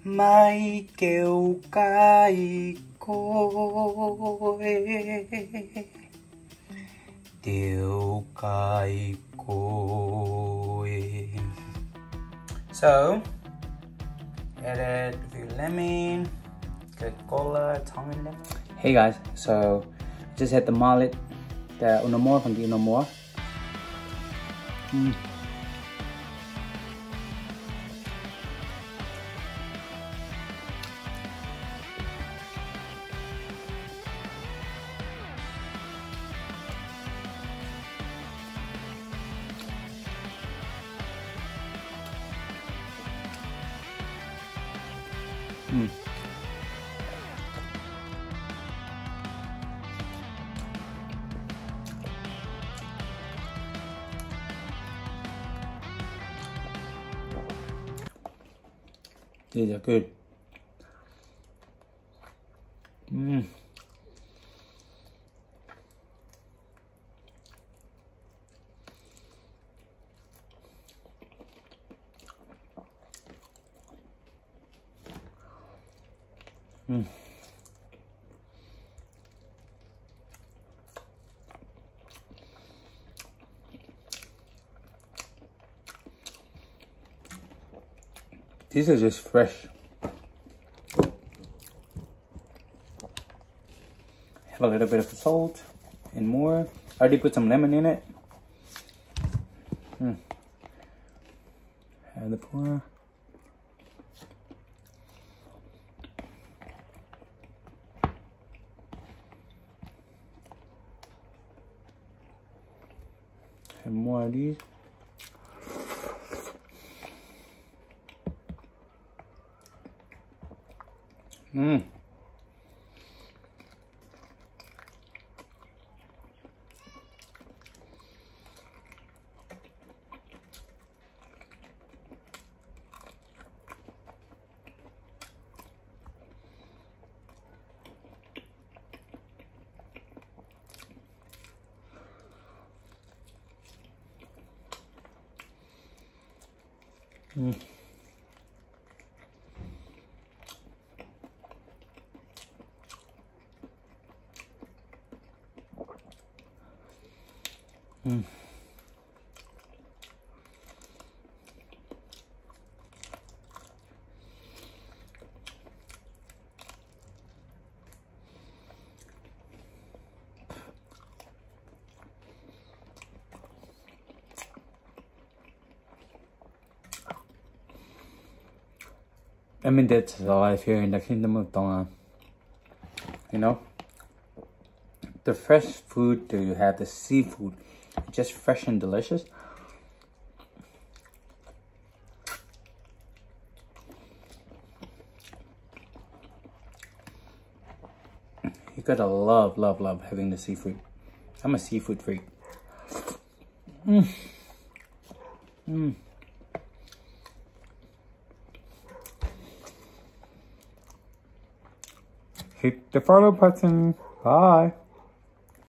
Mai kêu cái côi Kêu cái côi. So added a few lemon, Coca-Cola, Tonga lemon. Hey guys, so just had the marlet, the Unomoa from the Unomoa. These are good. These are just fresh. Have a little bit of salt and more. I already put some lemon in it. Add the pour. And more of these. I mean, that's life here in the Kingdom of Tonga. You know, the fresh food that you have, the seafood, just fresh and delicious. You gotta love having the seafood. I'm a seafood freak. Hit the follow button. Bye.